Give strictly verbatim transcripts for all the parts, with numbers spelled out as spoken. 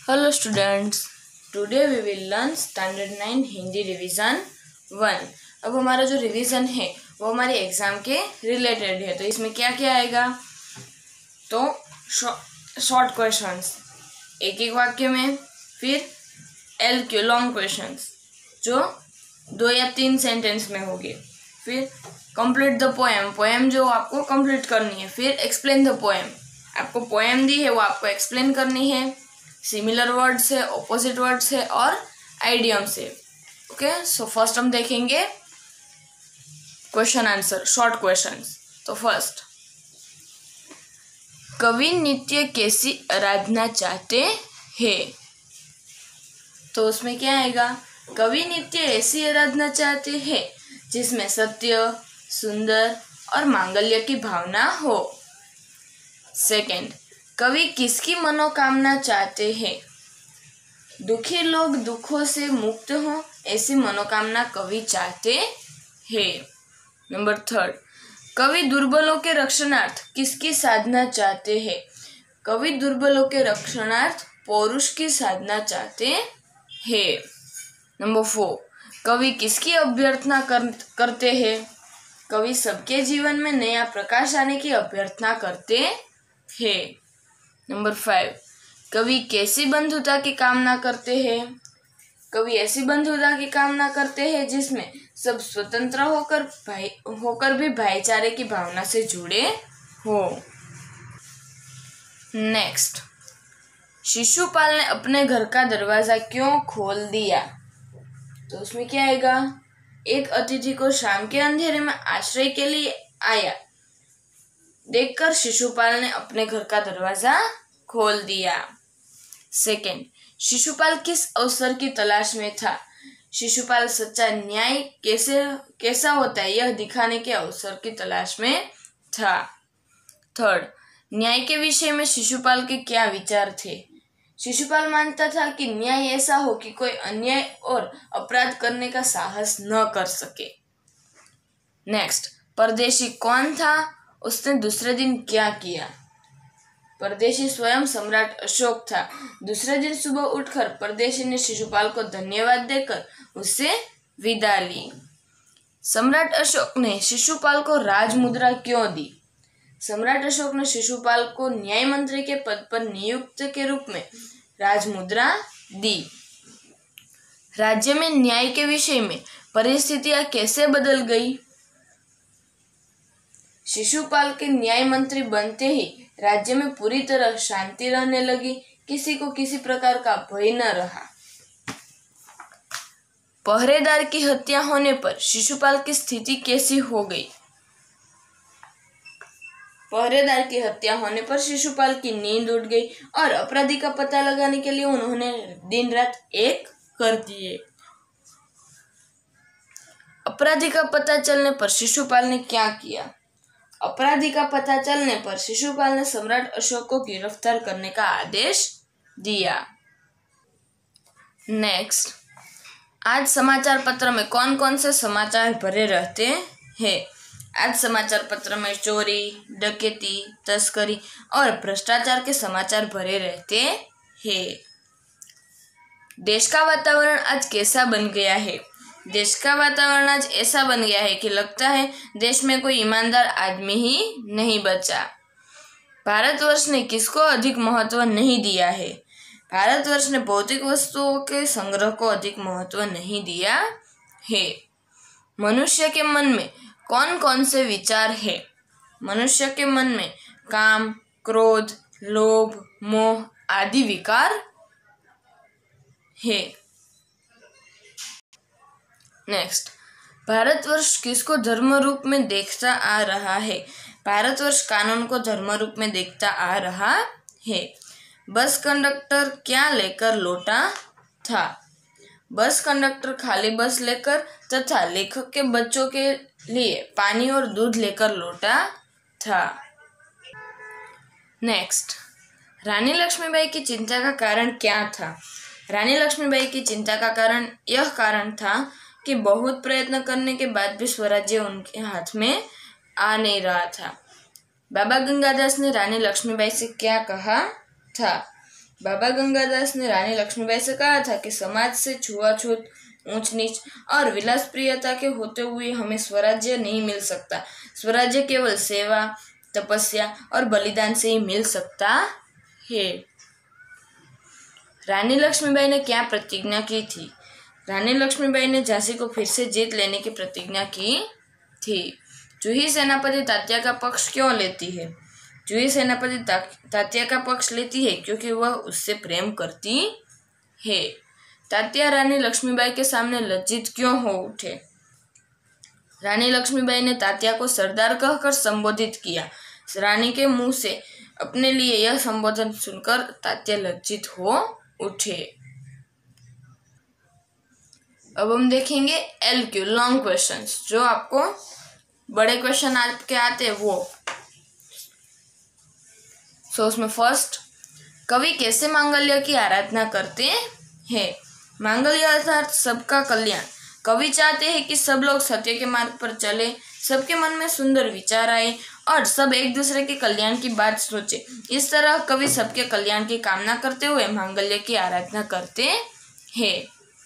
Hello students, today we will learn standard nine Hindi revision one. अब हमारा जो revision है वो हमारी एग्जाम के रिलेटेड है। तो इसमें क्या क्या आएगा, तो शॉर्ट क्वेश्चंस एक एक वाक्य में, फिर एल क्यू लॉन्ग क्वेश्चंस जो दो या तीन सेंटेंस में होंगे, फिर कंप्लीट द पोएम, पोएम जो आपको कंप्लीट करनी है, फिर एक्सप्लेन द पोएम, आपको पोएम दी है वो आपको एक्सप्लेन करनी है, सिमिलर वर्ड्स है, ऑपोजिट वर्ड्स है और आइडियम्स है। ओके, सो फर्स्ट हम देखेंगे क्वेश्चन आंसर, शॉर्ट क्वेश्चंस। तो फर्स्ट, कवि नित्य कैसी आराधना चाहते हैं? तो उसमें क्या आएगा, कवि नित्य ऐसी आराधना चाहते हैं जिसमें सत्य, सुंदर और मांगल्य की भावना हो। सेकंड, कवि किसकी मनोकामना चाहते हैं? दुखी लोग दुखों से मुक्त हों ऐसी मनोकामना कवि चाहते हैं। नंबर थर्ड, कवि दुर्बलों के रक्षणार्थ किसकी साधना चाहते हैं? कवि दुर्बलों के रक्षणार्थ पौरुष की साधना चाहते हैं। नंबर फोर, कवि किसकी अभ्यर्थना कर, करते हैं? कवि सबके जीवन में नया प्रकाश आने की अभ्यर्थना करते हैं। नंबर फाइव, कवि कैसी बंधुता की कामना करते हैं? कवि ऐसी बंधुता की कामना करते हैं जिसमें सब स्वतंत्र होकर भाई होकर भी भाईचारे की भावना से जुड़े हो। नेक्स्ट, शिशुपाल ने अपने घर का दरवाजा क्यों खोल दिया? तो उसमें क्या आएगा, एक अतिथि को शाम के अंधेरे में आश्रय के लिए आया देखकर शिशुपाल ने अपने घर का दरवाजा खोल दिया। सेकंड, शिशुपाल किस अवसर की तलाश में था? शिशुपाल सच्चा न्याय कैसे कैसा होता है यह दिखाने के अवसर की तलाश में था। थर्ड, न्याय के विषय में शिशुपाल के क्या विचार थे? शिशुपाल मानता था कि न्याय ऐसा हो कि कोई अन्याय और अपराध करने का साहस न कर सके। नेक्स्ट, परदेशी कौन था? उसने दूसरे दिन क्या किया? परदेशी स्वयं सम्राट अशोक था। दूसरे दिन सुबह उठकर परदेशी ने शिशुपाल को धन्यवाद देकर उससे विदा ली। सम्राट अशोक ने शिशुपाल को राजमुद्रा क्यों दी? सम्राट अशोक ने शिशुपाल को न्याय मंत्री के पद पर नियुक्त के रूप में राजमुद्रा दी। राज्य में न्याय के विषय में परिस्थितियां कैसे बदल गई? शिशुपाल के न्याय मंत्री बनते ही राज्य में पूरी तरह शांति रहने लगी, किसी को किसी प्रकार का भय न रहा। पहरेदार की हत्या होने पर शिशुपाल की स्थिति कैसी हो गई? पहरेदार की हत्या होने पर शिशुपाल की नींद उड़ गई और अपराधी का पता लगाने के लिए उन्होंने दिन रात एक कर दिए। अपराधी का पता चलने पर शिशुपाल ने क्या किया? अपराधी का पता चलने पर शिशुपाल ने सम्राट अशोक को गिरफ्तार करने का आदेश दिया। नेक्स्ट, आज समाचार पत्र में कौन कौन से समाचार भरे रहते हैं? आज समाचार पत्र में चोरी, डकैती, तस्करी और भ्रष्टाचार के समाचार भरे रहते हैं। देश का वातावरण आज कैसा बन गया है? देश का वातावरण आज ऐसा बन गया है कि लगता है देश में कोई ईमानदार आदमी ही नहीं बचा। भारतवर्ष ने किसको अधिक महत्व नहीं दिया है? भारतवर्ष ने भौतिक वस्तुओं के संग्रह को अधिक महत्व नहीं दिया है। मनुष्य के मन में कौन कौन से विचार है? मनुष्य के मन में काम, क्रोध, लोभ, मोह आदि विकार है। नेक्स्ट, भारतवर्ष किसको धर्म रूप में देखता आ रहा है? भारतवर्ष कानून को धर्म रूप में देखता आ रहा है। बस कंडक्टर क्या लेकर लौटा था? बस कंडक्टर खाली बस लेकर तथा लेखक के बच्चों के लिए पानी और दूध लेकर लौटा था। नेक्स्ट, रानी लक्ष्मीबाई की चिंता का कारण क्या था? रानी लक्ष्मीबाई की चिंता का कारण यह कारण था कि बहुत प्रयत्न करने के बाद भी स्वराज्य उनके हाथ में आ नहीं रहा था। बाबा गंगादास ने रानी लक्ष्मीबाई से क्या कहा था? बाबा गंगादास ने रानी लक्ष्मीबाई से कहा था कि समाज से छुआछूत, ऊंच नीच और विलासप्रियता के होते हुए हमें स्वराज्य नहीं मिल सकता। स्वराज्य केवल सेवा, तपस्या और बलिदान से ही मिल सकता है। रानी लक्ष्मीबाई ने क्या प्रतिज्ञा की थी? रानी लक्ष्मीबाई ने झांसी को फिर से जीत लेने की प्रतिज्ञा की थी। जूही सेनापति तात्या का पक्ष क्यों लेती है? जूही सेनापति तात्या का पक्ष लेती है क्योंकि वह उससे प्रेम करती है। तात्या रानी लक्ष्मीबाई के सामने लज्जित क्यों हो उठे? रानी लक्ष्मीबाई ने तात्या को सरदार कहकर संबोधित किया। रानी के मुंह से अपने लिए यह संबोधन सुनकर तात्या लज्जित हो उठे। अब हम देखेंगे एल क्यू लॉन्ग क्वेश्चंस, जो आपको बड़े क्वेश्चन आपके आते हैं वो। सो उसमें फर्स्ट, कवि कैसे मांगल्य की आराधना करते हैं? मांगल्य अर्थात सबका कल्याण। कवि चाहते हैं कि सब लोग सत्य के मार्ग पर चले, सबके मन में सुंदर विचार आए और सब एक दूसरे के कल्याण की बात सोचे। इस तरह कवि सबके कल्याण की कामना करते हुए मांगल्य की आराधना करते हैं।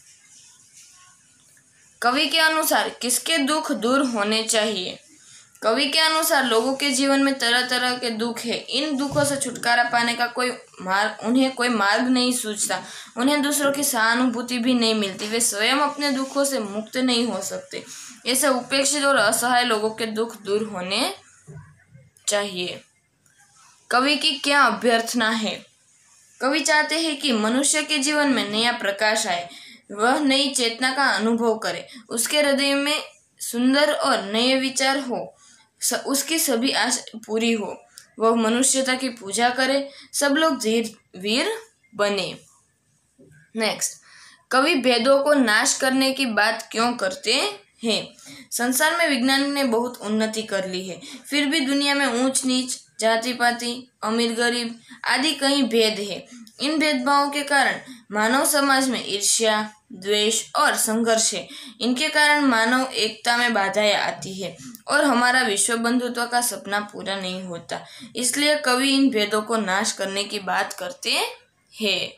कवि के अनुसार किसके दुख दूर होने चाहिए? कवि के अनुसार लोगों के जीवन में तरह तरह के दुख है। इन दुखों से छुटकारा पाने का कोई मार्ग उन्हें कोई मार्ग नहीं सूझता। उन्हें दूसरों की सहानुभूति भी नहीं मिलती। वे स्वयं अपने दुखों से मुक्त नहीं हो सकते। ऐसे उपेक्षित और असहाय लोगों के दुख दूर होने चाहिए। कवि की क्या अभ्यर्थना है? कवि चाहते हैं कि मनुष्य के जीवन में नया प्रकाश आए, वह नई चेतना का अनुभव करे, उसके हृदय में सुंदर और नए विचार हो, उसकी सभी आशा पूरी हो, वह मनुष्यता की पूजा करे, सब लोग धीर वीर बने। नेक्स्ट, कवि भेदों को नाश करने की बात क्यों करते हैं? संसार में विज्ञान ने बहुत उन्नति कर ली है, फिर भी दुनिया में ऊंच नीच, जाति पाति, अमीर गरीब आदि कई भेद है। इन भेदभावों के कारण मानव समाज में ईर्ष्या, द्वेष और संघर्ष है। इनके कारण मानव एकता में बाधाएं आती है और हमारा विश्व बंधुत्व का सपना पूरा नहीं होता। इसलिए कवि इन भेदों को नाश करने की बात करते हैं।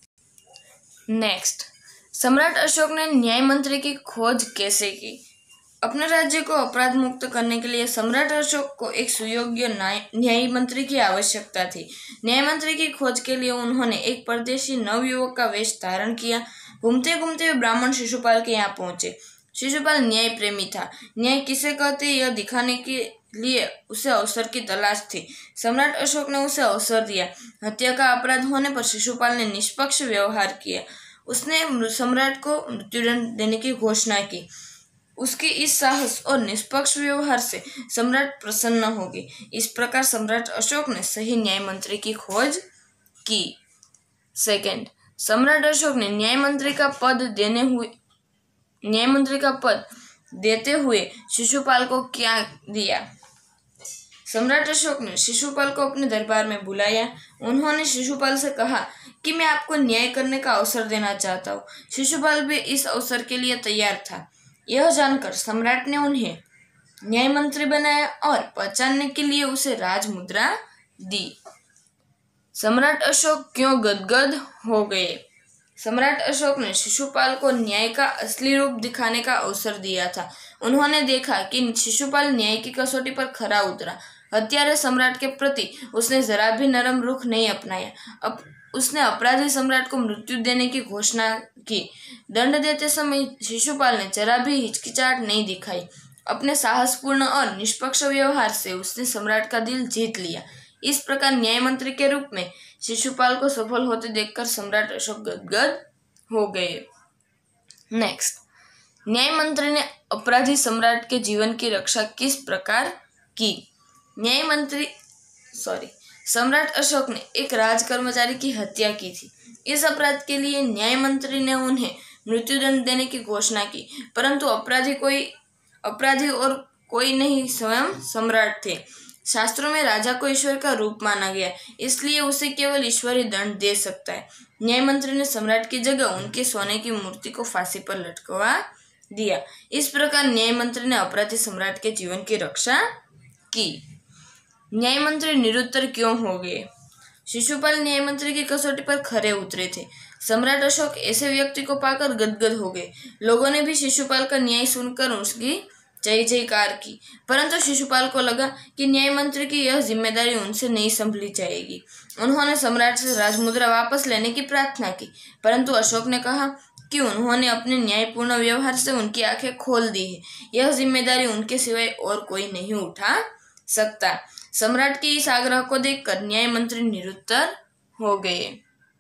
नेक्स्ट, सम्राट अशोक ने न्याय मंत्री की खोज कैसे की? अपने राज्य को अपराध मुक्त करने के लिए सम्राट अशोक को एक सुयोग्य न्याय मंत्री की आवश्यकता थी। न्याय मंत्री की खोज के लिए उन्होंने एक परदेशी नवयुवक का वेश धारण किया। घूमते घूमते वे ब्राह्मण शिशुपाल के यहाँ पहुंचे। शिशुपाल न्याय प्रेमी था। न्याय किसे कहते यह दिखाने के लिए उसे अवसर की तलाश थी। सम्राट अशोक ने उसे अवसर दिया। हत्या का अपराध होने पर शिशुपाल ने निष्पक्ष व्यवहार किया। उसने सम्राट को मृत्युदंड देने की घोषणा की। उसके इस साहस और निष्पक्ष व्यवहार से सम्राट प्रसन्न हो गए। इस प्रकार सम्राट अशोक ने सही न्याय मंत्री की खोज की। सेकंड, सम्राट अशोक ने न्याय मंत्री का पद देने हुए न्याय मंत्री का पद देते हुए शिशुपाल को क्या दिया? सम्राट अशोक ने शिशुपाल को अपने दरबार में बुलाया। उन्होंने शिशुपाल से कहा कि मैं आपको न्याय करने का अवसर देना चाहता हूँ। शिशुपाल भी इस अवसर के लिए तैयार था। यह जानकर सम्राट ने उन्हें न्याय मंत्री बनाया और पहचानने के लिए उसे राज मुद्रा दी। सम्राट अशोक क्यों गदगद हो गए? सम्राट अशोक ने शिशुपाल को न्याय का असली रूप दिखाने का अवसर दिया था। उन्होंने देखा कि शिशुपाल न्याय की कसौटी पर खरा उतरा। हत्यारे सम्राट के प्रति उसने जरा भी नरम रुख नहीं अपनाया। अब उसने अपराधी सम्राट को मृत्यु देने की घोषणा की। दंड देते समय शिशुपाल ने जरा भी हिचकिचाहट नहीं दिखाई। अपने साहसपूर्ण और निष्पक्ष व्यवहार से उसने सम्राट का दिल जीत लिया। इस प्रकार न्याय मंत्री के रूप में शिशुपाल को सफल होते देखकर सम्राट अशोक गदगद हो गए। नेक्स्ट, न्याय मंत्री ने अपराधी सम्राट के जीवन की रक्षा किस प्रकार की? न्याय मंत्री सॉरी सम्राट अशोक ने एक राज कर्मचारी की हत्या की थी। इस अपराध के लिए न्याय मंत्री ने उन्हें मृत्युदंड देने की घोषणा की, परंतु अपराधी कोई अपराधी और कोई नहीं स्वयं सम्राट थे। शास्त्रों में राजा को ईश्वर का रूप माना गया, इसलिए उसे केवल ईश्वर ही दंड दे सकता है। न्याय मंत्री ने सम्राट की जगह उनके सोने की मूर्ति को फांसी पर लटकवा दिया। इस प्रकार न्याय मंत्री ने अपराधी सम्राट के जीवन की रक्षा की। न्याय मंत्री निरुत्तर क्यों हो गए? शिशुपाल न्याय मंत्री की कसौटी पर खरे उतरे थे। सम्राट अशोक ऐसे व्यक्ति को पाकर गदगद हो गए। लोगों ने भी शिशुपाल का न्याय सुनकर उसकी जय जयकार की, परंतु शिशुपाल को लगा कि न्याय मंत्री की यह जिम्मेदारी उनसे नहीं संभली जाएगी। उन्होंने सम्राट से राजमुद्रा वापस लेने की प्रार्थना की, परंतु अशोक ने कहा कि उन्होंने अपने न्यायपूर्ण व्यवहार से उनकी आंखें खोल दी है। यह जिम्मेदारी उनके सिवाय और कोई नहीं उठा सकता। सम्राट के इस आग्रह को देखकर न्याय मंत्री निरुत्तर हो गए।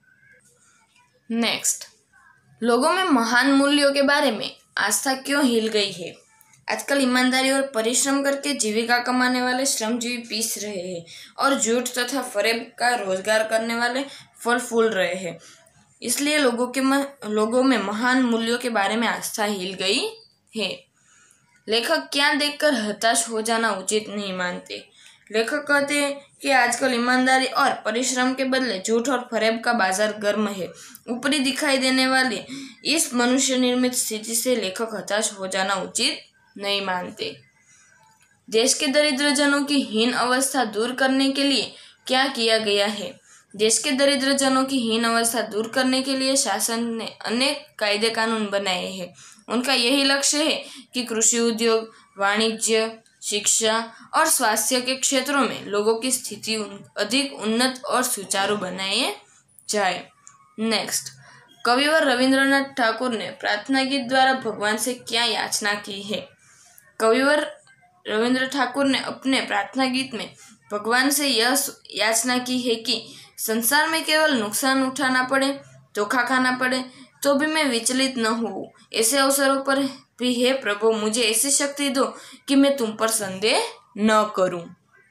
नेक्स्ट, लोगों में महान मूल्यों के बारे में आस्था क्यों हिल गई है? आजकल ईमानदारी और परिश्रम करके जीविका कमाने वाले श्रमजीवी पीस रहे हैं और झूठ तथा फरेब का रोजगार करने वाले फल फूल रहे हैं। इसलिए लोगों के म, लोगों में महान मूल्यों के बारे में आस्था हिल गई है। लेखक क्या देखकर हताश हो जाना उचित नहीं मानते। लेखक कहते हैं कि आजकल ईमानदारी और परिश्रम के बदले झूठ और फरेब का बाजार गर्म है। ऊपरी दिखाई देने वाली इस मनुष्य निर्मित स्थिति से लेखक हताश हो जाना उचित नहीं मानते। देश के दरिद्र जनों की हीन अवस्था दूर करने के लिए क्या किया गया है? देश के दरिद्र जनों की हीन अवस्था दूर करने के लिए शासन ने अनेक कायदे कानून बनाए हैं। उनका यही लक्ष्य है कि कृषि उद्योग, वाणिज्य, शिक्षा और स्वास्थ्य के क्षेत्रों में लोगों की स्थिति अधिक उन्नत और सुचारू बनाए जाए। नेक्स्ट, कविवर रविंद्रनाथ ठाकुर ने प्रार्थना गीत द्वारा भगवान से क्या याचना की है? कविवर रविंद्र ठाकुर ने अपने प्रार्थना गीत में भगवान से यह याचना की है कि संसार में केवल नुकसान उठाना पड़े, धोखा खाना पड़े तो भी मैं विचलित न हूँ। ऐसे अवसरों पर भी हे प्रभु मुझे ऐसी शक्ति दो कि मैं तुम पर संदेह न करूं।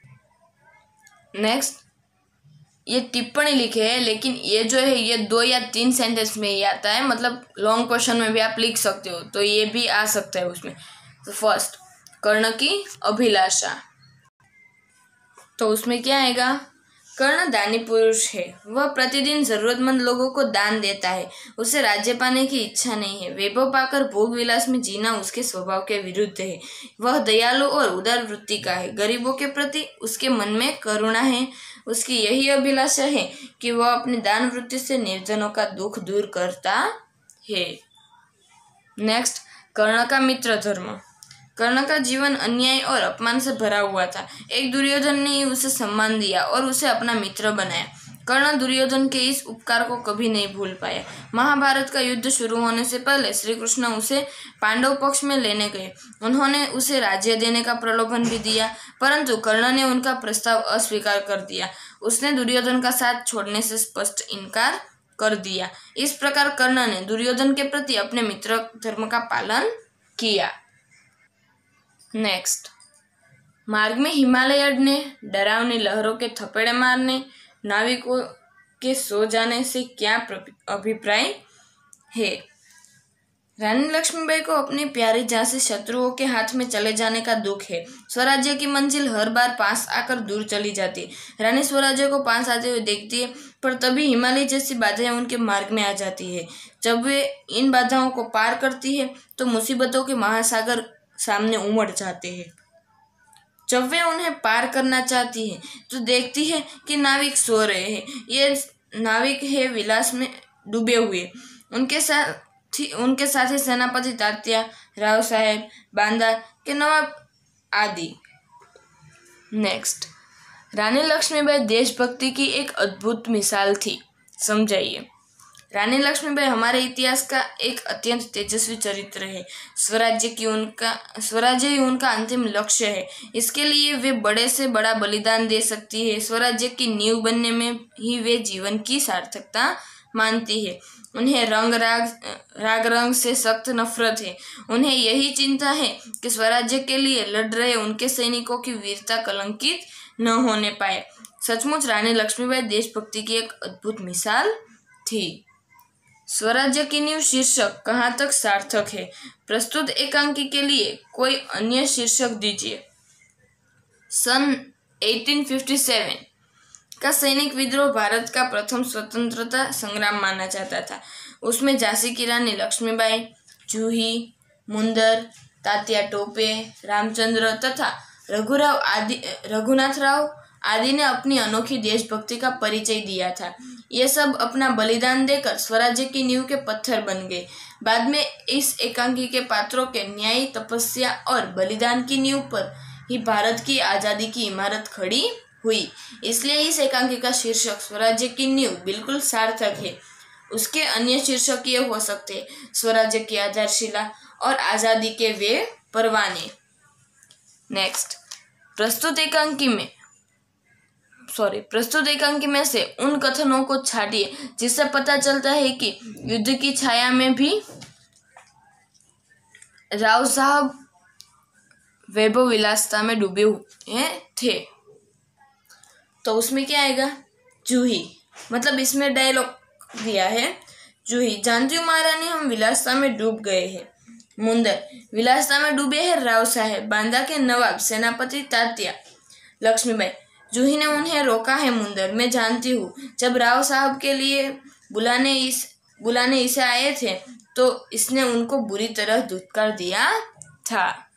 नेक्स्ट, ये टिप्पणी लिखे है, लेकिन ये जो है ये दो या तीन सेंटेंस में ही आता है, मतलब लॉन्ग क्वेश्चन में भी आप लिख सकते हो, तो ये भी आ सकता है उसमें। तो फर्स्ट, कर्ण की अभिलाषा, तो उसमें क्या आएगा? कर्ण दानी पुरुष है, वह प्रतिदिन जरूरतमंद लोगों को दान देता है। उसे राज्य पाने की इच्छा नहीं है। वैभव पाकर भोग विलास में जीना उसके स्वभाव के विरुद्ध है। वह दयालु और उदार वृत्ति का है। गरीबों के प्रति उसके मन में करुणा है। उसकी यही अभिलाषा है कि वह अपनी दान वृत्ति से निर्जनों का दुख दूर करता है। नेक्स्ट, कर्ण का मित्र धर्म। कर्ण का जीवन अन्याय और अपमान से भरा हुआ था। एक दुर्योधन ने ही उसे सम्मान दिया और उसे अपना मित्र बनाया। कर्ण दुर्योधन के इस उपकार को कभी नहीं भूल पाया। महाभारत का युद्ध शुरू होने से पहले श्री कृष्ण उसे पांडव पक्ष में लेने गए। उन्होंने उसे राज्य देने का प्रलोभन भी दिया, परंतु कर्ण ने उनका प्रस्ताव अस्वीकार कर दिया। उसने दुर्योधन का साथ छोड़ने से स्पष्ट इनकार कर दिया। इस प्रकार कर्ण ने दुर्योधन के प्रति अपने मित्र धर्म का पालन किया। नेक्स्ट, मार्ग में हिमालय अड़ने, डरावनी लहरों के थपेड़े मारने, नाविकों के सो जाने से क्या अभिप्राय है? रानी लक्ष्मीबाई को अपनी प्यारी झांसी शत्रुओं के हाथ में चले जाने का दुख है। स्वराज्य की मंजिल हर बार पास आकर दूर चली जाती है। रानी स्वराज्य को पास आते हुए देखती है, पर तभी हिमालय जैसी बाधाएं उनके मार्ग में आ जाती है। जब वे इन बाधाओं को पार करती है तो मुसीबतों के महासागर सामने उमड़ जाते हैं। जब वे उन्हें पार करना चाहती है तो देखती है कि नाविक सो रहे हैं। ये नाविक है विलास में डूबे हुए। उनके साथ उनके साथी सेनापति तात्या, राव साहेब, बांदा के नवाब आदि। नेक्स्ट, रानी लक्ष्मीबाई देशभक्ति की एक अद्भुत मिसाल थी। समझाइए। रानी लक्ष्मीबाई हमारे इतिहास का एक अत्यंत तेजस्वी चरित्र है। स्वराज्य की उनका स्वराज्य ही उनका अंतिम लक्ष्य है। इसके लिए वे बड़े से बड़ा बलिदान दे सकती है। स्वराज्य की नींव बनने में ही वे जीवन की सार्थकता मानती है। उन्हें रंग राग राग रंग से सख्त नफरत है। उन्हें यही चिंता है कि स्वराज्य के लिए लड़ रहे उनके सैनिकों की वीरता कलंकित न होने पाए। सचमुच रानी लक्ष्मीबाई देशभक्ति की एक अद्भुत मिसाल थी। स्वराज्य की नींव शीर्षक कहाँ तक सार्थक है? प्रस्तुत एकांकी के लिए कोई अन्य शीर्षक दीजिए। सन अठारह सौ सत्तावन का सैनिक विद्रोह भारत का प्रथम स्वतंत्रता संग्राम माना जाता था। उसमें झांसी की रानी लक्ष्मीबाई, जूही, मुंदर, तात्या टोपे, रामचंद्र तथा रघुराव आदि रघुनाथ राव आदि ने अपनी अनोखी देशभक्ति का परिचय दिया था। ये सब अपना बलिदान देकर स्वराज्य की नींव के पत्थर बन गए। बाद में इस एकांकी के पात्रों के न्याय, तपस्या और बलिदान की नींव पर ही भारत की आज़ादी की इमारत खड़ी हुई। इसलिए इस एकांकी का शीर्षक स्वराज्य की नींव बिल्कुल सार्थक है। उसके अन्य शीर्षक ये हो सकते हैं, स्वराज्य की आधारशिला और आज़ादी के वे परवाने। नेक्स्ट, प्रस्तुत एकांकी में सॉरी प्रस्तुत एकांकी में से उन कथनों को छाटिए जिससे पता चलता है कि युद्ध की छाया में भी राव साहब वैभव विलासिता में डूबे हुए थे। तो उसमें क्या आएगा, जूही, मतलब इसमें डायलॉग दिया है, जूही, जानती हूँ महारानी, हम विलासिता में डूब गए हैं। मुंदर, विलासिता में डूबे हैं राव साहेब, बांदा के नवाब सेनापति तात्या। लक्ष्मीबाई, जूही ने उन्हें रोका है मुंदर, मैं जानती हूँ। जब राव साहब के लिए बुलाने इस बुलाने इसे आए थे तो इसने उनको बुरी तरह धुतकार दिया था।